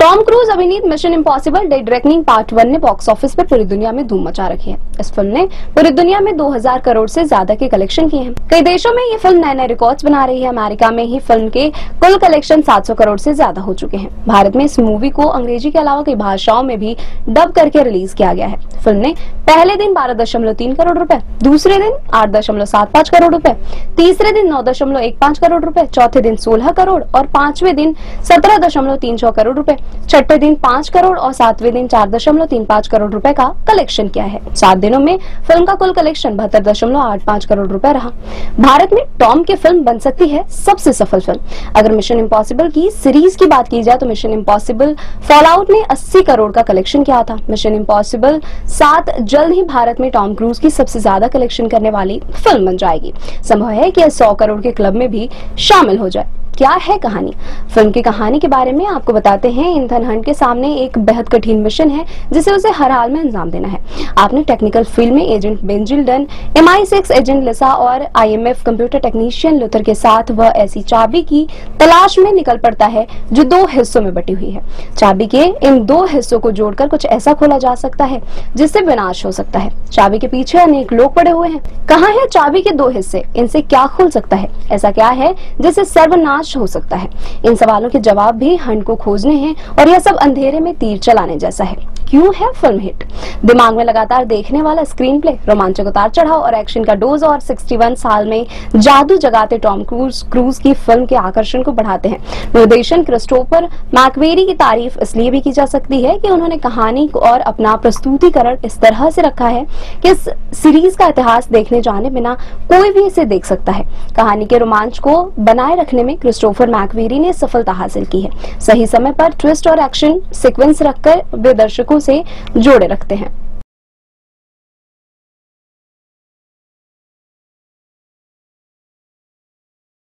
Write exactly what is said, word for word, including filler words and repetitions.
Tom Cruise अभिनीत Mission Impossible Dead Reckoning part one ने box office पर पूरी दुनिया में धूम मचा रखी है। इस फिल्म ने पूरी दुनिया में दो हज़ार करोड़ से ज्यादा के कलेक्शन किए हैं। कई देशों में ये फिल्म नए नए रिकॉर्ड्स बना रही है। अमेरिका में ही फिल्म के कुल कलेक्शन सात सौ करोड़ से ज्यादा हो चुके हैं। भारत में इस मूवी को अंग्रेजी के अलावा कई भाषाओं में भी डब करके रिलीज किया गया है। फिल्म ने पहले दिन बारह दशमलव तीन करोड़ रुपए, दूसरे दिन आठ दशमलव सात पाँच करोड़ रुपए, तीसरे दिन नौ दशमलव एक पाँच करोड़ रुपए, चौथे दिन सोलह करोड़ और पांचवें दिन सत्रह दशमलव तीन छह करोड़ रुपए, छठे दिन पांच करोड़ और सातवें दिन चार दशमलव तीन पाँच करोड़ रुपए का कलेक्शन किया है। सात दिनों में फिल्म का कुल कलेक्शन बहत्तर दशमलव आठ पाँच करोड़ रुपए रहा। भारत में टॉम की फिल्म बन सकती है सबसे सफल फिल्म। अगर मिशन इम्पॉसिबल की सीरीज की बात की जाए तो मिशन इम्पॉसिबल फॉलआउट ने अस्सी करोड़ का कलेक्शन किया था। मिशन इम्पॉसिबल सात जल्द ही भारत में टॉम क्रूज की सबसे ज्यादा कलेक्शन करने वाली फिल्म बन जाएगी। संभव है कि सौ करोड़ के क्लब में भी शामिल हो जाए। क्या है कहानी? फिल्म की कहानी के बारे में आपको बताते हैं। इथन हंट के सामने एक बेहद कठिन मिशन है जिसे उसे हर हाल में अंजाम देना है। आपने टेक्निकल फील्ड में agent Benji Dunn, M I six agent Lisa और I M F computer technician Luther के साथ वह ऐसी चाबी की तलाश में निकल पड़ता है जो दो हिस्सों में बटी हुई है। चाबी के इन दो हिस्सों को जोड़कर कुछ ऐसा खोला जा सकता है जिससे विनाश हो सकता है। चाबी के पीछे अनेक लोग पड़े हुए हैं। कहाँ है चाबी के दो हिस्से? इनसे क्या खुल सकता है? ऐसा क्या है जिससे सर्वनाश हो सकता है? इन सवालों के जवाब भी हंट को खोजने हैं और यह सब अंधेरे में तीर चलाने जैसा है। क्यों है फिल्म हिट? दिमाग में लगातार देखने वाला स्क्रीन प्ले, रोमांचक उतार चढ़ाव और एक्शन का डोज और इकसठ साल में जादू जगाते टॉम क्रूज क्रूज की फिल्म के आकर्षण को बढ़ाते हैं। निर्देशन क्रिस्टोफर मैकवेरी की तारीफ इसलिए भी की जा सकती है कि उन्होंने कहानी और अपना प्रस्तुतिकरण इस तरह से रखा है कि इस सीरीज का इतिहास देखने जाने बिना कोई भी इसे देख सकता है। कहानी के रोमांच को बनाए रखने में क्रिस्टोफर मैकवेरी ने सफलता हासिल की है। सही समय पर ट्विस्ट और एक्शन सीक्वेंस रखकर वे दर्शकों से जोड़े रखते हैं।